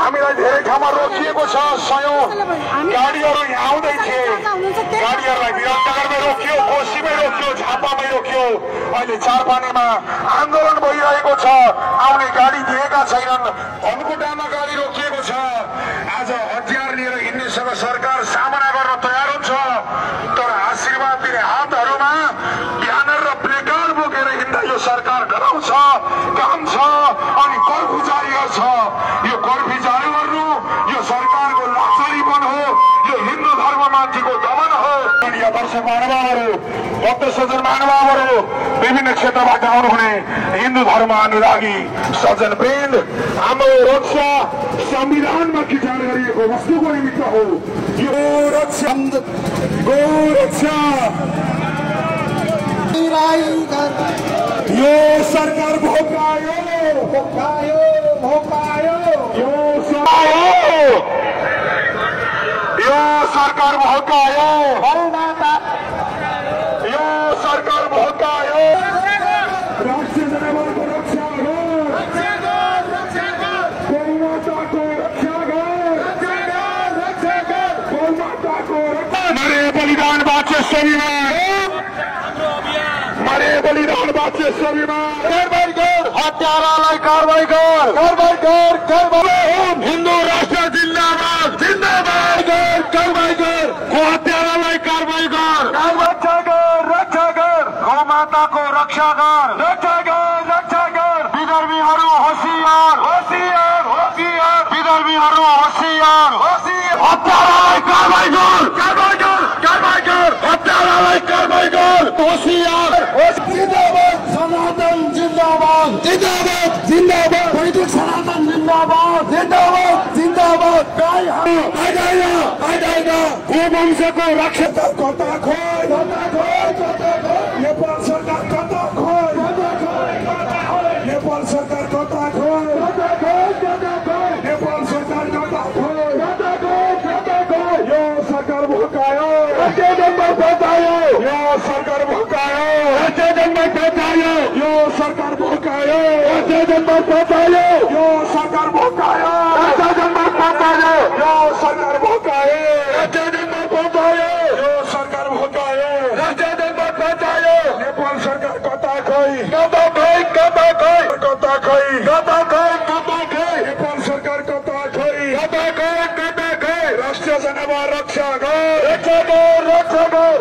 हामीलाई धेरै ठाउँमा रोकिएको छ। सयौं गाडीहरू यहाँ आउँदै थिए, गाडीहरूलाई विराटनगरमै रोकियो, कोशीमै रोकियो, झापामै रोकियो। अहिले चारपानीमा आन्दोलन भइरहेको छ, आउने गाडी दिएका छैनन्, धनकुटामा गाडी रोकिएको छ। आज हतियार लिएर हिँड्नेसँग सरकार सामना गर्न तयार हुन्छ, तर आशीर्वाद दिने हातहरूमा ब्यानर र प्लेकार्ड बोकेर हिँड्दा यो सरकार डराउँछ, काम छ अनि कर्फ्यू जारी गर्छ। यो कर्फ्यू जारी गर्नु यो सरकारको लाचारीपन हो, यो हिन्दू धर्ममाथिको दमन हो। दर्शक महानुभावहरू, भक्त सज्जन महानुभावहरू, विभिन्न क्षेत्रबाट आउनुहुने हिन्दू धर्म अनुरागी सज्जन वृन्द, हाम्रो रक्षा संविधानमा किटान गरिएको वस्तुको निमित्त हो। यो रक्षा यो सरकार भोकायो, यो सरकार भोकायो, यो सरकार भोकायो। राष्ट्रिय जनबलको रक्षा गर, गौमाताको रक्षा गर, गौमाताको रक्षा। मरे बलिदान बाँचे स्वाभिमान, मरे बलिदान बाँचे स्वाभिमान। कारबाही गर, हत्यारालाई कारबाही गर, कारबाही गर, कारबाही। हिन्दू राष्ट्र जिन्दाबाद, जिन्दाबाद गर, कारबाही गर। को हत्यारालाई कारबाही गर, रक्षा गर, रक्षा गर। गौमाताको रक्षा गर, रक्षा गर, रक्षा गर। विदर्भीहरू होशियार, होशियार, होशियार। विदर्भीहरू होशियार, होशियार। हत्यारालाई कारबाही गर, कारबाही गर, कारबाही गर। हत्यारालाई कारबाही गर, होशियार। जिंदाबाद सनातन, जिंदाबाद, जिंदाबाद, जिंदाबाद। वैदिक सनातन जिंदाबाद, जिंदाबाद, जिंदाबाद। गोवंशको रक्षा कता खोय, नेपाल सरकार कता खोय, नेपाल सरकार कता खोय, नेपाल सरकार कता खोय। यो सरकार भोकायो, राज्य जनमत भोकायो, यो सरकार भोकायो, राज्य जनमत भोकायो, यो सरकार भोकायो, राज्य जनमत भोकायो, यो सरकार भोकायो, राज्य जनमत भोकायो, यो सरकार भोकायो, राज्य जनमत भोकायो, यो सरकार भोकायो, राज्य जनमत भोकायो। नेपाल सरकार कता खोइ, कता खोइ, कता खोइ, कता खोइ, कता खोइ, कता खोइ। नेपाल सरकार कता खोइ, कता खोइ, कता खोइ। राष्ट्रिय जनबल रक्षा गर, रक्षा गर, रक्षा गर।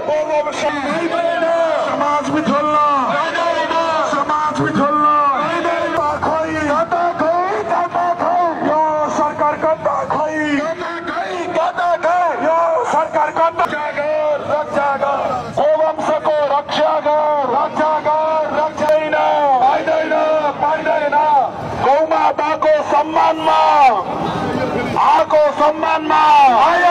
समाज बिथोल्न, समाज बिथोल्न। खोइ, कता खोइ, कता खोइ। यो सरकार कता खोइ, कता खोइ, कता खोइ। यो सरकार कता गर, रक्षा गर। गोवंशको रक्षा गर, रक्षा गर, रक्षाइन पाइँदैन, पाइँदैन। गौमाताको सम्मानमा, आको सम्मानमा